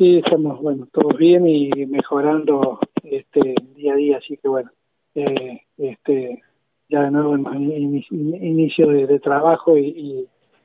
Sí, estamos, bueno, todos bien y mejorando día a día, así que bueno, ya de nuevo en inicio de trabajo y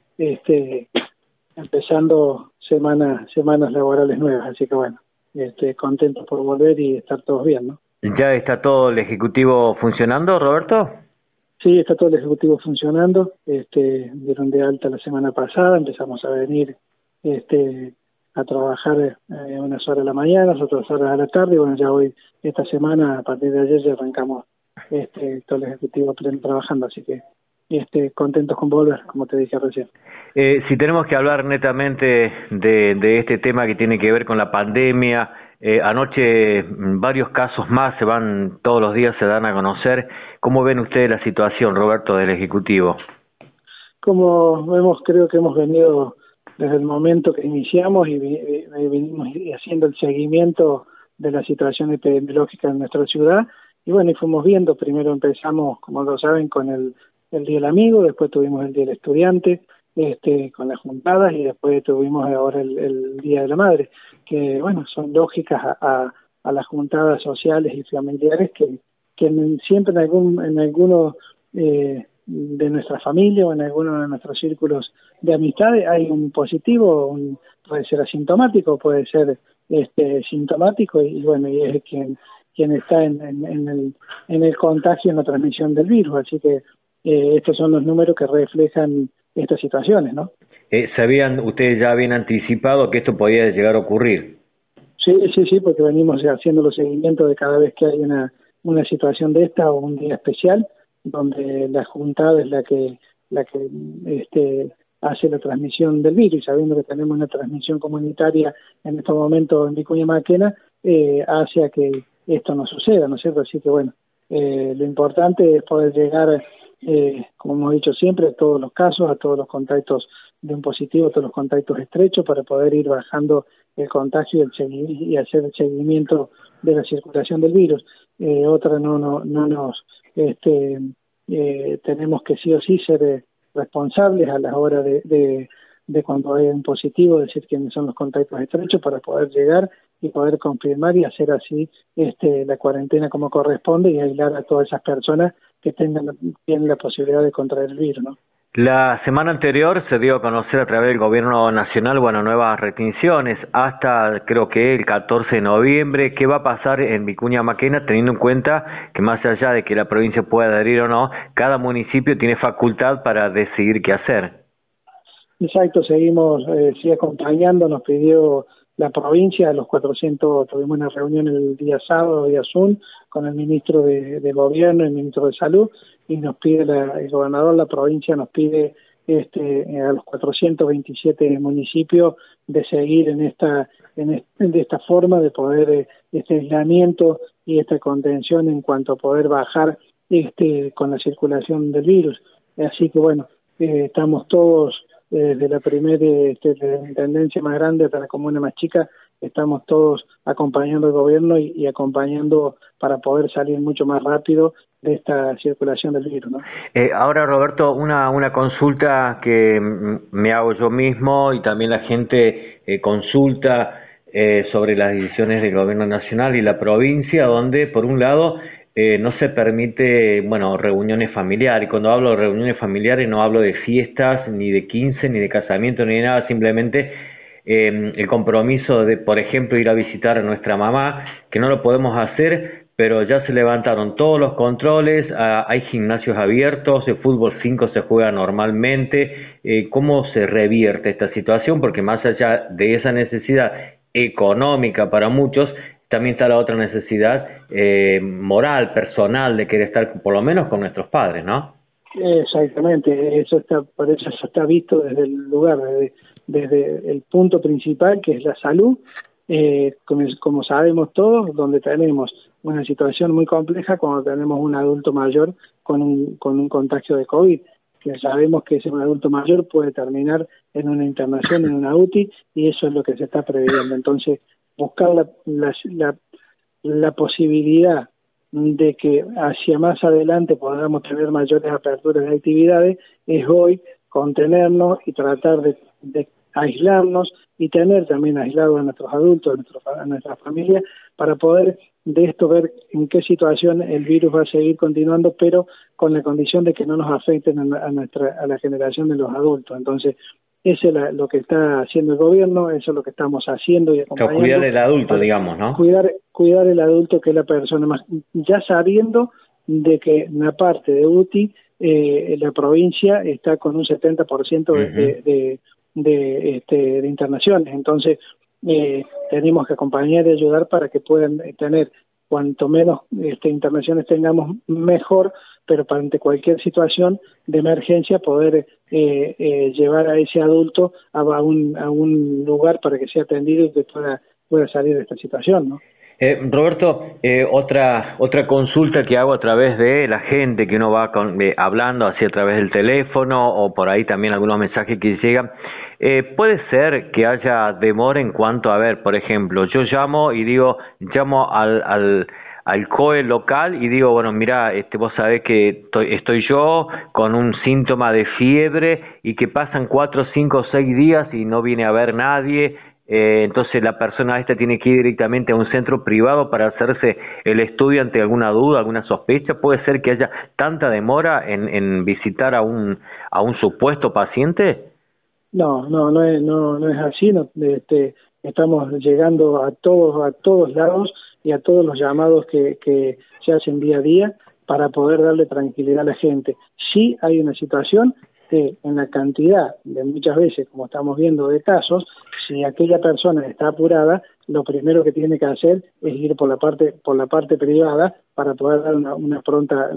empezando semanas laborales nuevas, así que bueno, contentos por volver y estar todos bien, ¿no? ¿Ya está todo el Ejecutivo funcionando, Roberto? Sí, está todo el Ejecutivo funcionando, dieron de alta la semana pasada, empezamos a venir a trabajar unas horas a la mañana, otras horas a la tarde, y bueno, ya hoy, esta semana, a partir de ayer ya arrancamos todo el Ejecutivo pleno trabajando, así que contentos con volver, como te dije recién. Si tenemos que hablar netamente de este tema que tiene que ver con la pandemia, anoche varios casos más todos los días se dan a conocer. ¿Cómo ven ustedes la situación, Roberto, del Ejecutivo? Como vemos, creo que hemos venido desde el momento que iniciamos y venimos haciendo el seguimiento de la situación epidemiológica en nuestra ciudad, y bueno, y fuimos viendo, primero empezamos, como lo saben, con el Día del Amigo, después tuvimos el Día del Estudiante, con las juntadas, y después tuvimos ahora el Día de la Madre, que bueno, son lógicas a las juntadas sociales y familiares que siempre en algunos de nuestra familia o en alguno de nuestros círculos de amistades hay un positivo, puede ser asintomático, puede ser sintomático, y bueno, y es quien está en el contagio, en la transmisión del virus, así que estos son los números que reflejan estas situaciones, ¿no? Ustedes ya habían anticipado que esto podía llegar a ocurrir? Sí, porque venimos haciendo los seguimientos de cada vez que hay una situación de esta o un día especial, donde la juntada es la que hace la transmisión del virus, y sabiendo que tenemos una transmisión comunitaria en estos momentos en Vicuña Maquena, hace a que esto no suceda, ¿no es cierto? Así que bueno, lo importante es poder llegar, como hemos dicho siempre, a todos los casos, a todos los contactos de un positivo, a todos los contactos estrechos, para poder ir bajando el contagio y hacer el seguimiento de la circulación del virus. Otra no nos tenemos que sí o sí ser responsables a la hora de cuando hay un positivo, decir quiénes son los contactos estrechos para poder llegar y poder confirmar y hacer así la cuarentena como corresponde y aislar a todas esas personas que tienen la posibilidad de contraer el virus, ¿no? La semana anterior se dio a conocer a través del gobierno nacional, nuevas restricciones hasta creo que el 14 de noviembre. ¿Qué va a pasar en Vicuña Maquena, teniendo en cuenta que más allá de que la provincia pueda adherir o no, cada municipio tiene facultad para decidir qué hacer? Exacto, seguimos acompañando, nos pidió la provincia, los 400, tuvimos una reunión el día sábado, día Zoom, con el ministro de Gobierno y el ministro de Salud, y nos pide el gobernador, la provincia nos pide a los 427 municipios de seguir de esta forma de poder, este aislamiento y esta contención en cuanto a poder bajar con la circulación del virus. Así que bueno, estamos todos desde la primera intendencia más grande hasta la comuna más chica, estamos todos acompañando al gobierno y acompañando para poder salir mucho más rápido de esta circulación del virus, ¿no? Ahora, Roberto, una consulta que me hago yo mismo y también la gente consulta sobre las decisiones del gobierno nacional y la provincia, donde por un lado no se permite, reuniones familiares. Y cuando hablo de reuniones familiares no hablo de fiestas, ni de 15, ni de casamiento, ni de nada, simplemente el compromiso de, por ejemplo, ir a visitar a nuestra mamá, que no lo podemos hacer, pero ya se levantaron todos los controles, hay gimnasios abiertos, el fútbol 5 se juega normalmente. ¿Cómo se revierte esta situación? Porque más allá de esa necesidad económica para muchos, también está la otra necesidad moral, personal, de querer estar por lo menos con nuestros padres, ¿no? Exactamente, por eso está visto desde el lugar, desde el punto principal, que es la salud, como sabemos todos, donde tenemos una situación muy compleja cuando tenemos un adulto mayor con un contagio de COVID, que sabemos que ese adulto mayor puede terminar en una internación, en una UTI, y eso es lo que se está previendo. Entonces, buscar la posibilidad de que hacia más adelante podamos tener mayores aperturas de actividades es hoy contenernos y tratar de aislarnos y tener también aislados a nuestros adultos, a nuestra familia, para poder de esto ver en qué situación el virus va a seguir continuando, pero con la condición de que no nos afecten a la generación de los adultos. Entonces, eso es lo que está haciendo el gobierno, eso es lo que estamos haciendo y acompañando. Cuidar el adulto, digamos, ¿no? Cuidar el adulto, que es la persona más, ya sabiendo de que en la parte de UTI, la provincia está con un 70% de internaciones. Entonces, tenemos que acompañar y ayudar para que puedan tener cuanto menos internaciones tengamos, mejor, pero para ante cualquier situación de emergencia poder llevar a ese adulto a un lugar para que sea atendido y que pueda salir de esta situación, ¿no? Roberto, otra consulta que hago a través de la gente que uno va hablando así a través del teléfono o por ahí también algunos mensajes que llegan. ¿Puede ser que haya demora en cuanto a ver, por ejemplo, yo llamo al COE local y digo, bueno, mira, vos sabés que estoy yo con un síntoma de fiebre y que pasan 4, 5, 6 días y no viene a ver nadie? Entonces la persona esta tiene que ir directamente a un centro privado para hacerse el estudio ante alguna duda, alguna sospecha. ¿Puede ser que haya tanta demora en visitar a un supuesto paciente? No es así. Estamos llegando a todos lados y a todos los llamados que se hacen día a día para poder darle tranquilidad a la gente. Sí hay una situación que en la cantidad de muchas veces, como estamos viendo de casos, si aquella persona está apurada, lo primero que tiene que hacer es ir por la parte privada para poder dar una pronta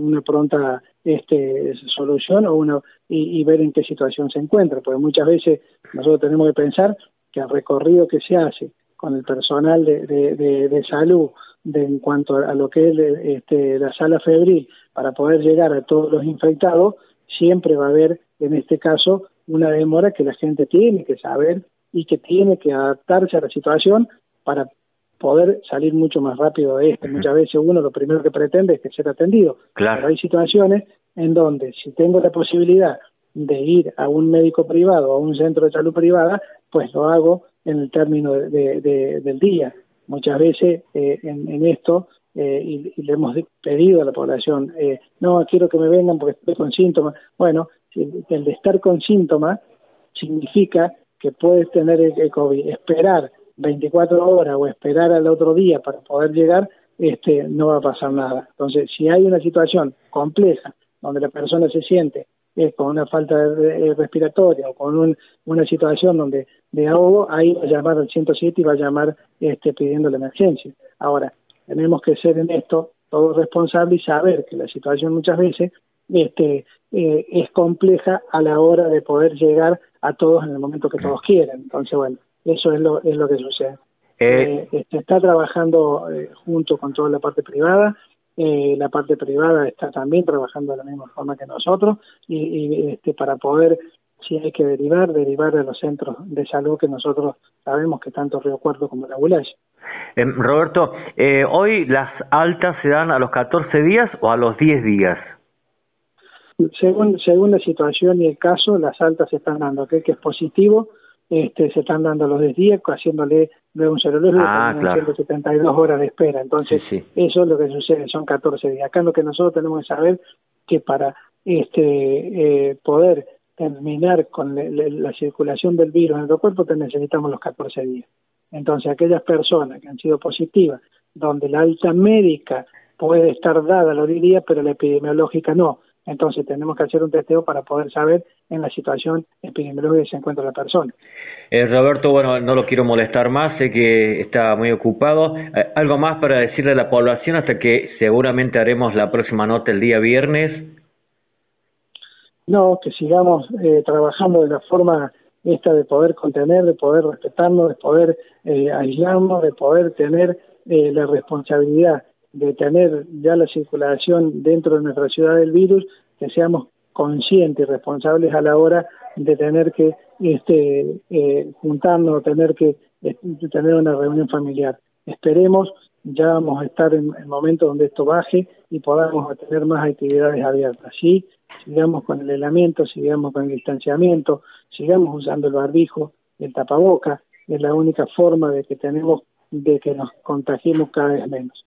solución y ver en qué situación se encuentra, porque muchas veces nosotros tenemos que pensar que el recorrido que se hace con el personal de salud en cuanto a lo que es la sala febril para poder llegar a todos los infectados, siempre va a haber en este caso una demora que la gente tiene que saber y que tiene que adaptarse a la situación para poder salir mucho más rápido de esto. Muchas veces uno lo primero que pretende es que ser atendido. Claro. Pero hay situaciones en donde si tengo la posibilidad de ir a un médico privado o a un centro de salud privada, pues lo hago en el término del día. Muchas veces en esto, y le hemos pedido a la población, no, quiero que me vengan porque estoy con síntomas. Bueno, el de estar con síntomas significa que puedes tener el COVID, esperar 24 horas o esperar al otro día para poder llegar, no va a pasar nada. Entonces, si hay una situación compleja donde la persona se siente con una falta respiratoria o con una situación donde de ahogo, ahí va a llamar al 107 y va a llamar pidiendo la emergencia. Ahora, tenemos que ser en esto todos responsables y saber que la situación muchas veces es compleja a la hora de poder llegar a todos en el momento que todos quieren. Entonces, bueno, eso es lo que sucede. Está trabajando junto con toda la parte privada. La parte privada está también trabajando de la misma forma que nosotros y para poder, si hay que derivar a los centros de salud que nosotros sabemos que tanto Río Cuarto como la Bulaya. Roberto, ¿hoy las altas se dan a los 14 días o a los 10 días? Según la situación y el caso, las altas se están dando. Aquel que es positivo, se están dando a los 10 días, haciéndole luego un serológico, claro. 172 horas de espera. Entonces, sí. Eso es lo que sucede, son 14 días. Acá lo que nosotros tenemos que saber que para poder terminar con la circulación del virus en nuestro cuerpo, necesitamos los 14 días. Entonces, aquellas personas que han sido positivas, donde la alta médica puede estar dada a los 10 días, pero la epidemiológica no. Entonces tenemos que hacer un testeo para poder saber en la situación epidemiológica que se encuentra la persona. Roberto, bueno, no lo quiero molestar más, sé que está muy ocupado. ¿Algo más para decirle a la población hasta que seguramente haremos la próxima nota el día viernes? No, que sigamos trabajando de la forma esta de poder contener, de poder respetarnos, de poder aislarnos, de poder tener la responsabilidad de tener ya la circulación dentro de nuestra ciudad del virus, que seamos conscientes y responsables a la hora de tener que juntarnos, tener que tener una reunión familiar. Esperemos, ya vamos a estar en el momento donde esto baje y podamos tener más actividades abiertas. Sí, sigamos con el aislamiento, sigamos con el distanciamiento, sigamos usando el barbijo, el tapaboca, es la única forma de que tenemos de que nos contagiemos cada vez menos.